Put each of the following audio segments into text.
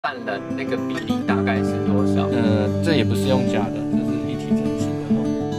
占人那个比例大概是多少？ 这也不是用假的，这是一体成型的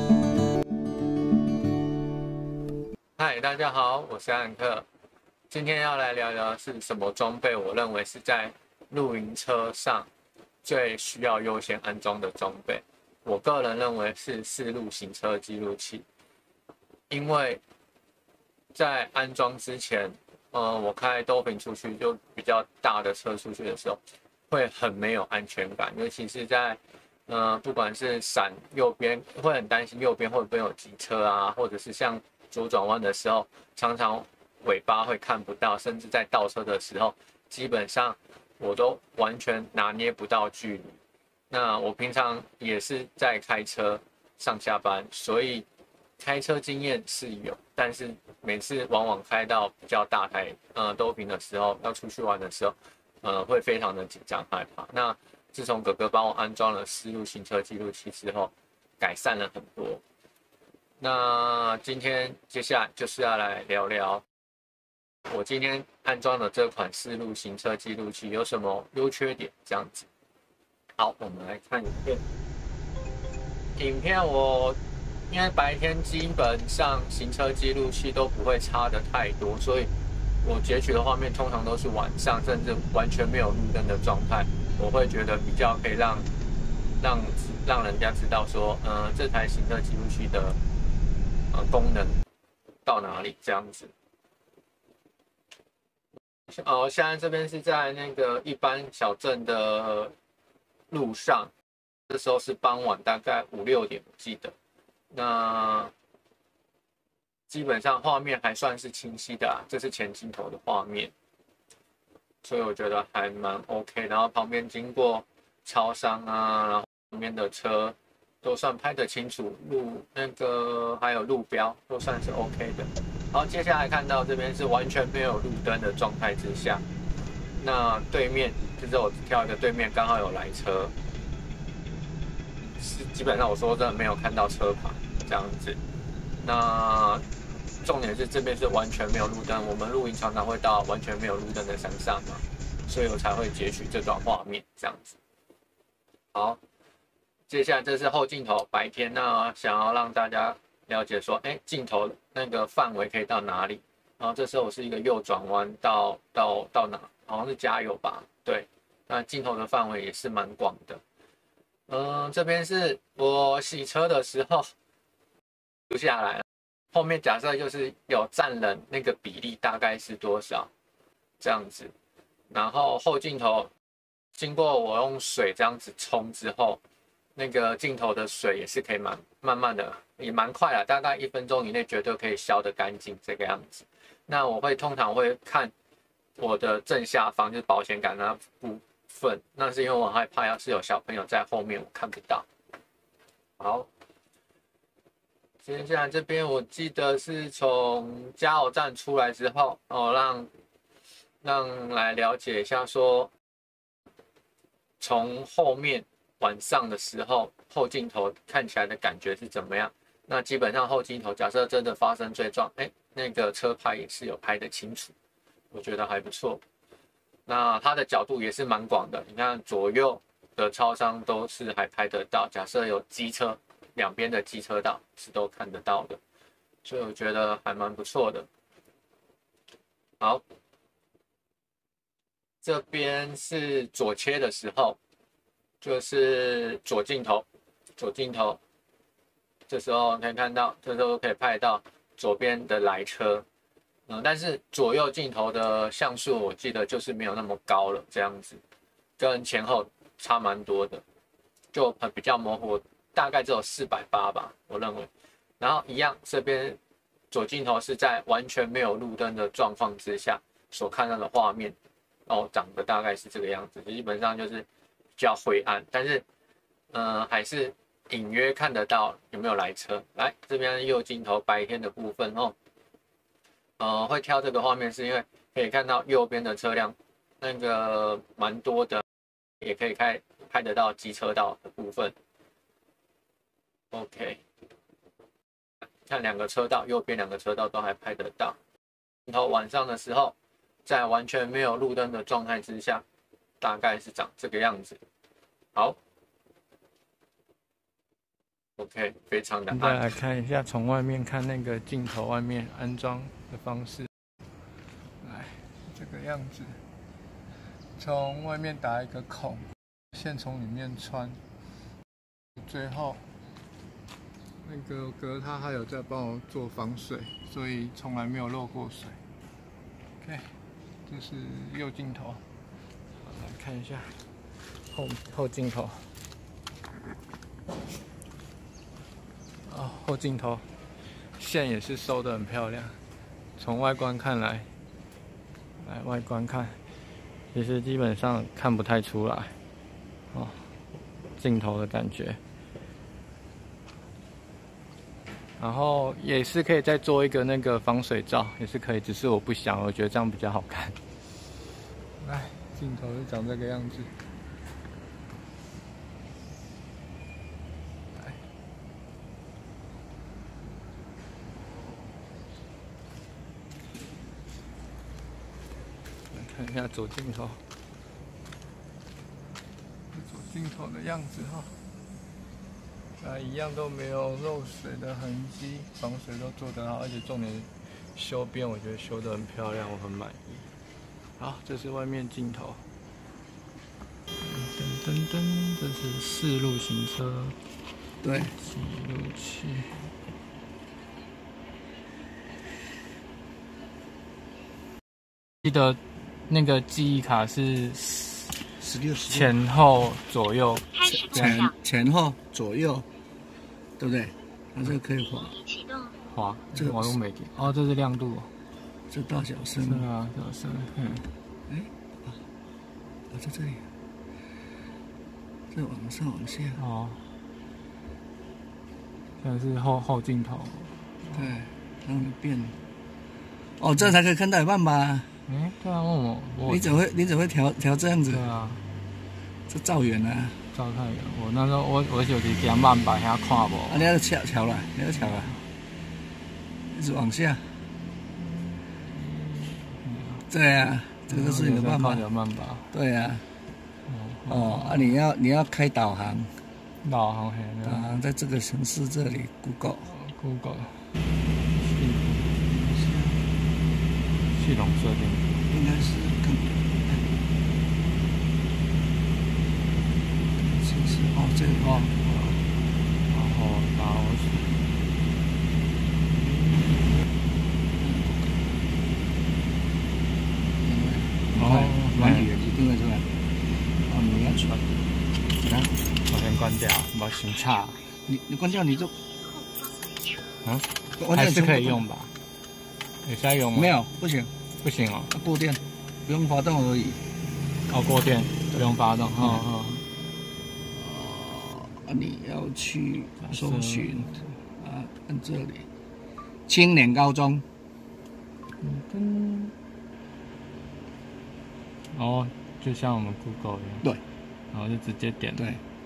嗨，大家好，我是安克，今天要来聊聊是什么装备，我认为是在露营车上最需要优先安装的装备。我个人认为是4路行车记录器，因为在安装之前，我开兜屏出去就比较大的车出去的时候，会很没有安全感，尤其是在不管是闪右边，会很担心右边会不会有机车啊，或者是像左转弯的时候，常常尾巴会看不到，甚至在倒车的时候，基本上我都完全拿捏不到距离。那我平常也是在开车上下班，所以开车经验是有，但是每次往往开到比较大台兜屏的时候，要出去玩的时候，会非常的紧张害怕。那自从哥哥帮我安装了4路行车记录器之后，改善了很多。那今天接下来就是要来聊聊我今天安装的这款4路行车记录器有什么优缺点，这样子。好，我们来看影片。影片因为白天基本上行车记录器都不会差的太多，所以我截取的画面通常都是晚上，甚至完全没有路灯的状态。我会觉得比较可以让人家知道说，这台行车记录器的功能到哪里这样子。现在这边是在那个一般小镇的路上，这时候是傍晚大概5、6点，我记得。那基本上画面还算是清晰的啊，这是前镜头的画面，所以我觉得还蛮 OK。然后旁边经过超商啊，然后旁边的车都算拍得清楚，还有路标都算是 OK 的。然后接下来看到这边是完全没有路灯的状态之下，那对面就是我跳一个对面刚好有来车，是基本上我说真的没有看到车牌这样子。那重点是这边是完全没有路灯，我们露营常常会到完全没有路灯的山上嘛，所以我才会截取这段画面这样子。好，接下来这是后镜头，白天那想要让大家了解说，镜头那个范围可以到哪里？然后这时候我是一个右转弯到哪？好像是加油吧？对，那镜头的范围也是蛮广的。这边是我洗车的时候录下来了，后面假设就是有占人那个比例大概是多少这样子，然后后镜头经过我用水这样子冲之后，那个镜头的水也是可以慢慢的，也蛮快的，大概1分钟以内绝对可以消得干净这个样子。那我通常会看我的正下方，就是保险杆那部分，那是因为我害怕要是有小朋友在后面我看不到。好，接下来这边我记得是从加油站出来之后，让来了解一下说，从后面晚上的时候后镜头看起来的感觉是怎么样？那基本上后镜头假设真的发生追撞，那个车牌也是有拍得清楚，我觉得还不错。那它的角度也是蛮广的，你看左右的超商都是还拍得到，假设有机车，两边的机车道是都看得到的，所以我觉得还蛮不错的。好，这边是左切的时候，就是左镜头，这时候可以看到，这时候可以拍到左边的来车，但是左右镜头的像素我记得就是没有那么高了，这样子，跟前后差蛮多的，就比较模糊，大概只有480吧，我认为。然后一样，这边左镜头是在完全没有路灯的状况之下所看到的画面，长得大概是这个样子，基本上就是比较灰暗，但是还是隐约看得到有没有来车。来这边右镜头白天的部分会挑这个画面是因为可以看到右边的车辆那个蛮多的，也可以拍得到机车道的部分。OK， 看2个车道，右边2个车道都还拍得到。然后晚上的时候，在完全没有路灯的状态之下， 大概是长这个样子。好 ，OK， 非常的暗。 再来看一下从外面看那个镜头外面安装的方式，来这个样子，从外面打一个孔，线从里面穿，最后那个哥他还有在帮我做防水，所以从来没有漏过水。OK， 这是右镜头，好来看一下后镜头。后镜头线也是收得很漂亮，从外观看来外观看，其实基本上看不太出来哦，镜头的感觉。然后也是可以再做一个那个防水罩，也是可以，只是我不想，我觉得这样比较好看。来，镜头是长这个样子。来看一下左镜头，左镜头的样子哈。一样都没有漏水的痕迹，防水都做得好，而且重点修边我觉得修得很漂亮，我很满意。好，这是外面镜头。噔噔噔，这是4路行车， 对， 记录器。记得那个记忆卡是 16 前后左右， 前后左右，对不对？它这个可以滑， 这个网络媒体。哦，这是亮度， 这大小声。 是啊，小声。 哎，在这里，这往上往下。 哦，这是后镜头。 对，让你变。哦，这才可以看到一半吧？ 对啊，问我。 你怎么会调这样子？ 对啊， 这照远啊。 照太远，我那时候我就是给慢把遐看无。 你要调了，一直往下。对啊，这个是你的慢把。对啊。你要开导航。 导航在这个城市这里 ，Google。 系统设定应该是更其实这个然后导软体就定位出来。你要传， 我先关掉，我先插。 你关掉你就， 还是可以用吧？有在用吗？ 没有，不行。 不行哦， 过电，不用发动而已。 过电不用发动， 你要去搜寻按这里，青年高中。 就像我们 Google 一样。 对。 然后就直接点。 对。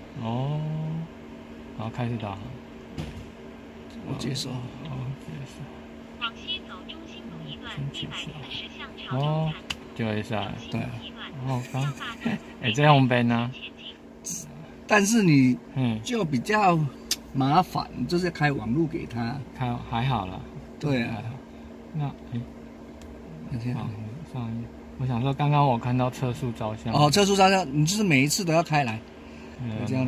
然后开始导航。 我接受。 接受。 往西走中心路一段140向朝中盘。 就会下来。 对。 这样边呢？ 但是你就比较麻烦，就是开网路给他。 还好啦。 对啊。 那我想说，刚刚我看到测速照相。 测速照相，你就是每一次都要开来。我这里。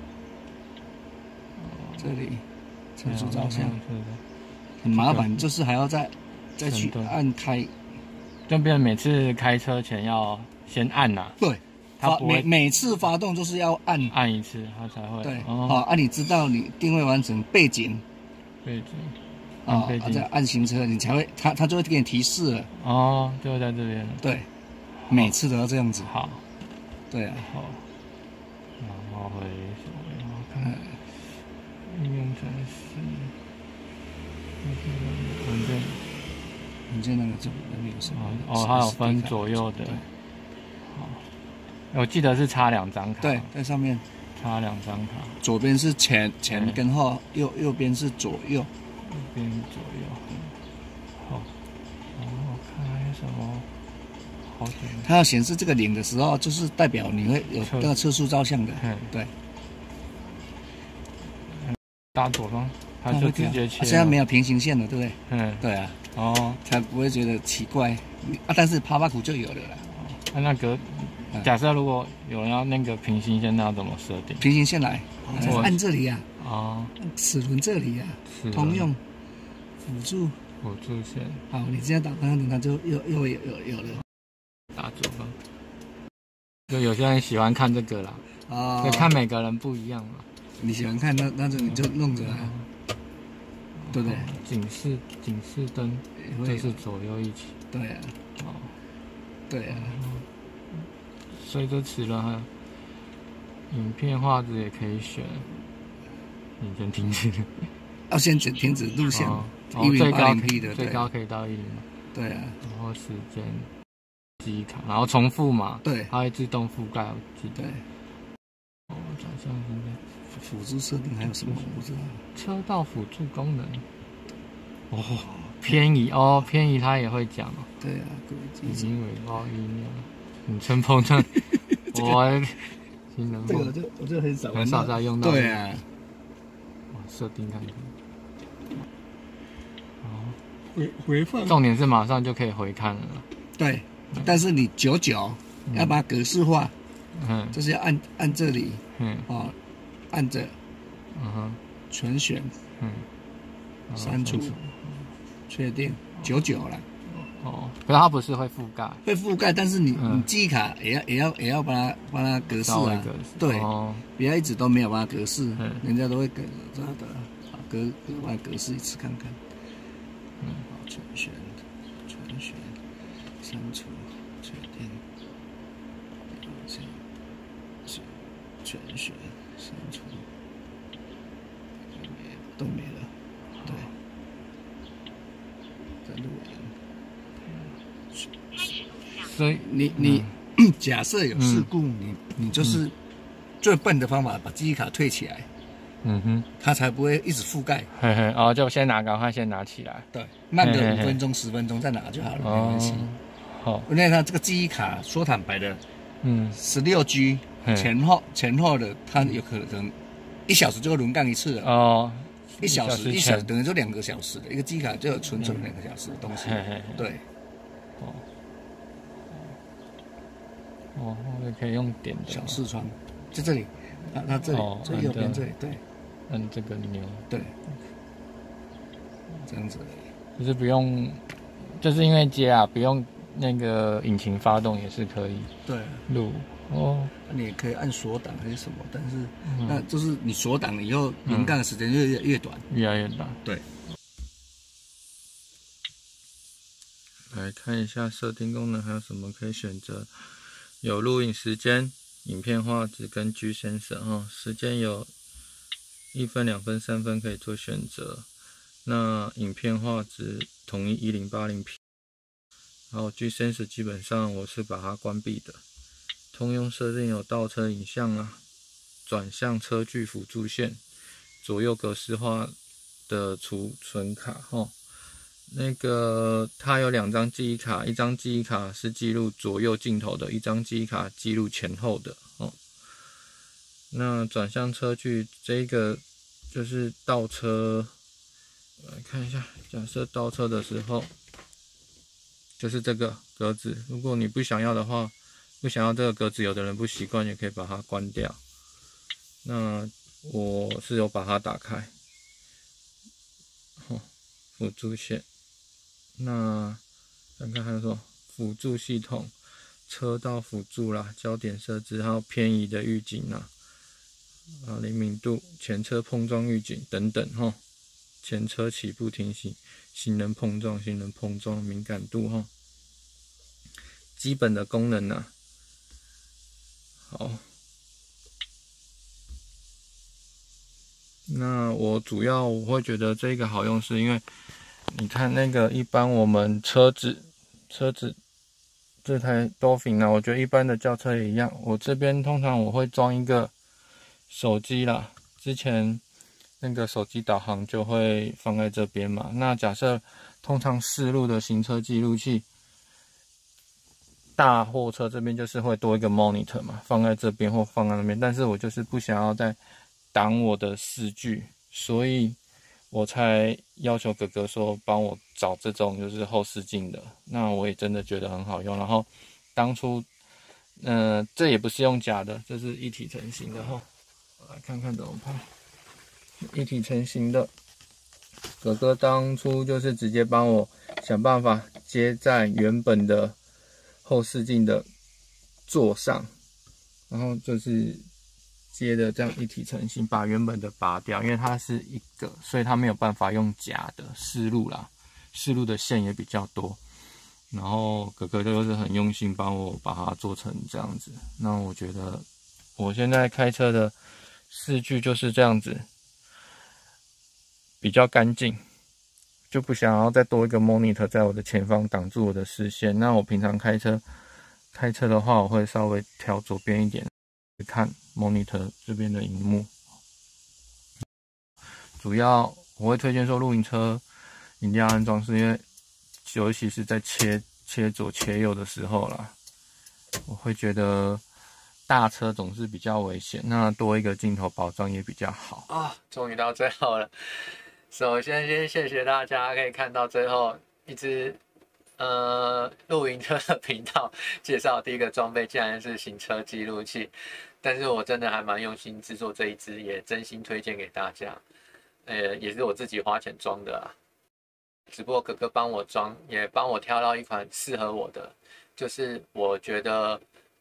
这里测速照相。很麻烦，就是还要再去按开。 就变成每次开车前要先按呐。 对。每次发动就是要按一次，它才会。 对。你知道你定位完成背景。再按行车，你才会，它就会给你提示了。 就会在这边。 对，每次都要这样子。 好。 对啊。 好。然后回手看应用程式。 文件那个就那有什么？ 它有分左右的。好。我记得是插2张卡。 对，在上面插2张卡。 左边是前跟后，右边是左右。 右边左右。好。然后开什么？ 好险！ 它要显示这个0的时候，就是代表你会有那个测速照相的。对。 打左方，它就直接切。 现在没有平行线了，对不对？对啊。 哦， 才不会觉得奇怪啊！但是爬巴苦就有了啦。 那个，假设如果有人要那个平行线，那要怎么设定？ 平行线来，按这里啊。 哦。 齿轮这里啊。通用辅助线。 好，你这样打方它就又有了。 打左方。就有些人喜欢看这个啦。哦。看每个人不一样嘛。 你喜欢看那就你就弄着啊。对不对？ 警示灯，就是左右一起。 对啊。哦。对啊。 所以这齿轮还有影片画质也可以选。你先停止。 要先停止录像。1080p 的， 最高可以到10。 对啊。 然后时间、记忆卡，然后重复嘛。 对。 它会自动覆盖，我记得。 对。 哦，转向应该。 辅助设定还有什么？我不知道。 车道辅助功能。哦，偏移哦，偏移它也会讲哦。 对啊， 已经尾包音量，你真碰上我新人这个我就很少在用到。 对啊。 设定看看。 回放。 重点是马上就可以回看了。 对，但是你99要把它格式化。就是要按这里。按着，全选，删除，确定99了。 哦，可是它不是会覆盖？ 会覆盖，但是你记忆卡也要帮它格式啊。对，不要一直都没有帮它格式，人家都会给它的把它格式一次看看。好，全选，删除，确定，全选。删除，都没了，对，在录影。 所以你假设有事故，你就是最笨的方法，把记忆卡退起来，它才不会一直覆盖。 就先赶快先拿起来， 对，慢个5分钟10分钟再拿就好了，没关系。好，因为它这个记忆卡说坦白的，16G。前后的，它有可能1小时就会轮杠一次了。哦，1小时等于就2个小时的一个记忆卡就有存2个小时的东西。对。 哦，也可以用点的小视窗，在这里，它这里最右边这里，对。 按这个钮。对。 这样子。 就是不用，就是因为接啊，不用那个引擎发动也是可以。 对。录。哦，你也可以按锁档还是什么，但是那就是你锁档以后轮杠的时间越短， 越来越短。 对。 来看一下设定功能还有什么可以选择，有录影时间、影片画质跟 G sensor 时间有1分、2分、3分可以做选择。那影片画质统一1080p，然后 G sensor 基本上我是把它关闭的。通用设定有倒车影像啊，转向车距辅助线，左右格式化的储存卡那个它有2张记忆卡，一张记忆卡是记录左右镜头的，一张记忆卡记录前后的那转向车距这个就是倒车，来看一下，假设倒车的时候，就是这个格子，如果你不想要的话。不想要这个格子，有的人不习惯，也可以把它关掉。那我是有把它打开。辅助线。那看看还有什么辅助系统、车道辅助啦、焦点设置，还有偏移的预警啦，灵敏度、前车碰撞预警等等前车起步停行、行人碰撞敏感度基本的功能啊。好，那我会觉得这个好用，是因为你看那个一般我们车子这台 Dolphin 啊，我觉得一般的轿车也一样。我这边通常我会装一个手机啦，之前那个手机导航就会放在这边嘛。那假设通常4路的行车记录器， 大货车这边就是会多一个 monitor 嘛，放在这边或放在那边，但是我就是不想要再挡我的视距，所以我才要求哥哥说帮我找这种就是后视镜的。那我也真的觉得很好用。然后当初，这也不是用假的，这是一体成型的哈。我来看看怎么拍，一体成型的。哥哥当初就是直接帮我想办法接在原本的后视镜的座上，然后就是接的这样一体成型，把原本的拔掉，因为它是一个，所以它没有办法用假的试录啦，试录的线也比较多。然后哥哥就是很用心帮我把它做成这样子。那我觉得我现在开车的视距就是这样子，比较干净，就不想要再多一个 monitor 在我的前方挡住我的视线。那我平常开车的话，我会稍微调左边一点看 monitor 这边的萤幕。主要我会推荐说露营车一定要安装，是因为尤其是在切左切右的时候啦，我会觉得大车总是比较危险，那多一个镜头保障也比较好啊。终于到最后了，首先先谢谢大家可以看到最后一支露营车的频道介绍第一个装备竟然是行车记录器，但是我真的还蛮用心制作这一支，也真心推荐给大家，也是我自己花钱装的啊。只不过哥哥帮我装，也帮我挑到一款适合我的，就是我觉得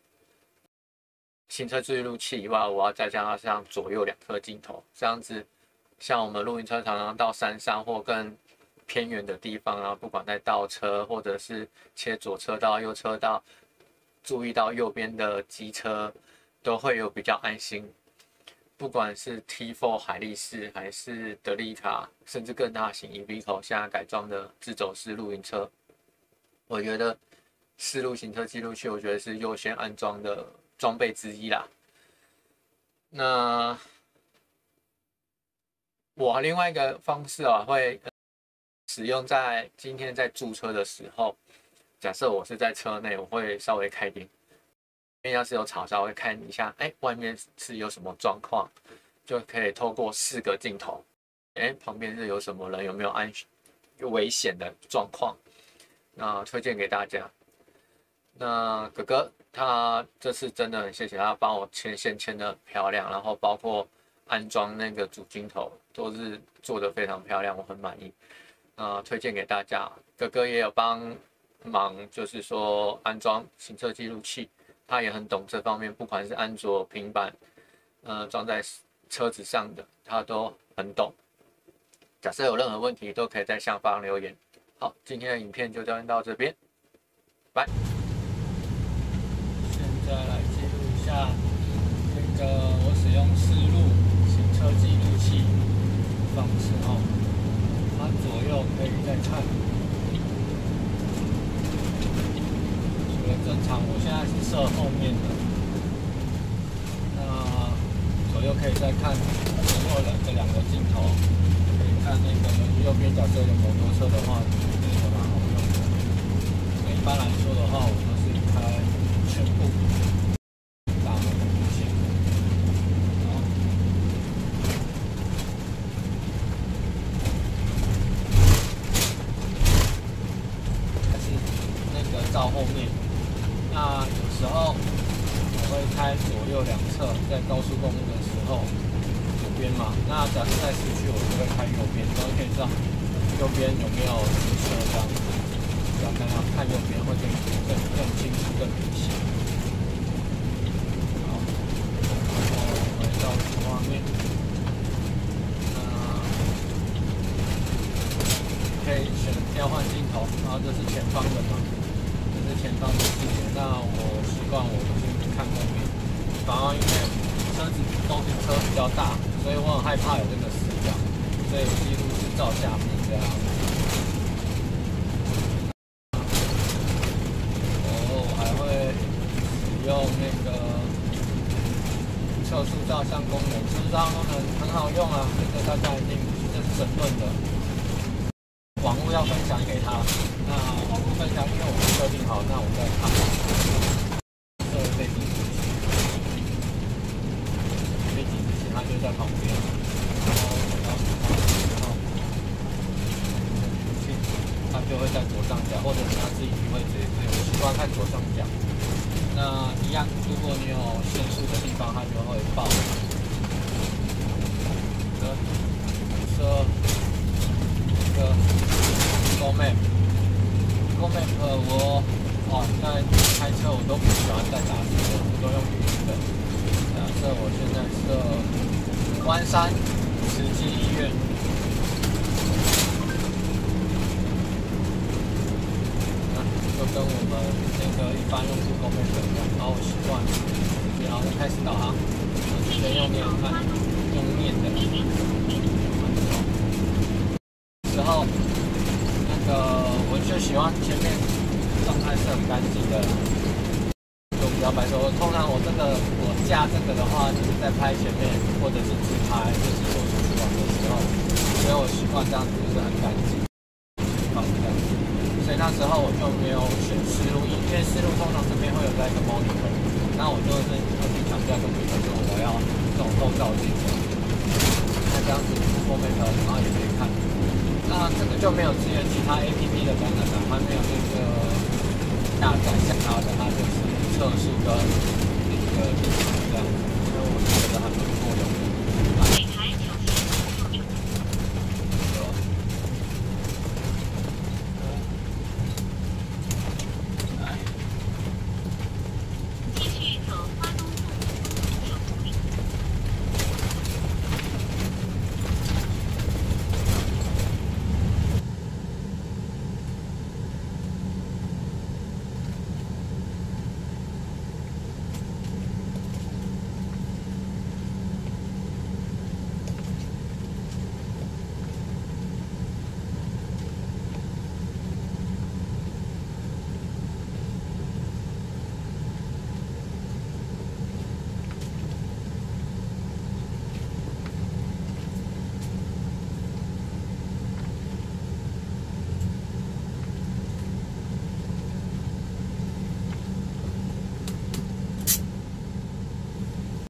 行车记录器以外，我要再加上左右2颗镜头，这样子，像我们露营车常常到山上或更偏远的地方啊，不管在倒车或者是切左车道、右车道，注意到右边的机车，都会有比较安心。不管是 T4 海力士还是德利卡，甚至更大型 Iveco 现在改装的自走式露营车，我觉得四路行车记录器，我觉得是优先安装的装备之一啦。那我另外一个方式啊，会使用在今天在驻车的时候，假设我是在车内，我会稍微开点。因为要是有吵杂，我会看一下，外面是有什么状况，就可以透过4个镜头，旁边是有什么人，有没有有危险的状况，那推荐给大家。那哥哥他这次真的很谢谢他帮我线牵得很漂亮，然后包括安装那个主镜头都是做得非常漂亮，我很满意。推荐给大家。哥哥也有帮忙，就是说安装行车记录器。他也很懂这方面，不管是安卓、平板，装在车子上的，他都很懂。假设有任何问题，都可以在下方留言。好，今天的影片就到这边，拜。 现在来记录一下那个我使用4路行车记录器方式哦，它左右可以再看。正常，我现在是设后面的，那左右可以再看前后的2个镜头，可以看那个右边假设有摩托车的话，这个蛮好用的。那一般来说的话，我都是开全部大的路线。还是那个照后面。那有时候我会开左右2侧，在高速公路的时候，左边嘛。那假设在市区，我就会开右边，然后可以知道右边有没有机车这样子。这样看右边会更清楚、更明显。好，然后回到主画面，可以选调换镜头，然后这是前方的嘛。前方的视野，那我习惯我就是看后面，反而因为车子车比较大，所以我很害怕有这个死角，所以记录是照下面这样。我还会使用那个测速照相功能，测速照相功能很好用啊，这个大家一定这是整顿的。网络要分享给他，那网络分享因为我们设定好，那我再看。 在旁边，然后等到10号之后，它就会在左上角，或者是它自己移位置也可以。我习惯看左上角。那一样，如果你有限速的地方，它就会报。这个 Google Map，我在开车我都不喜欢再打字的，我都用语音的。假设我现在设关山慈济医院，就跟我们那个一般用 Google Map 一样，然后我习惯，然后就开始导航，直接用念看，用念的。之后，那个我就喜欢前面状态是很干净的，就比较白说。通常我架这个的话，就是在拍前面或者是自拍，就是做出去玩的时候，所以我习惯这样子就是很干净，好这样子。所以那时候我就没有选湿路，因为湿路通常这边会有在一个 monitor， 那我就是特地强调跟你们说我要这种后照镜的，那这样子后面的然后也可以看。那这个就没有支援其他 APP 的功能了，它没有那个下载下它的，它就是测速跟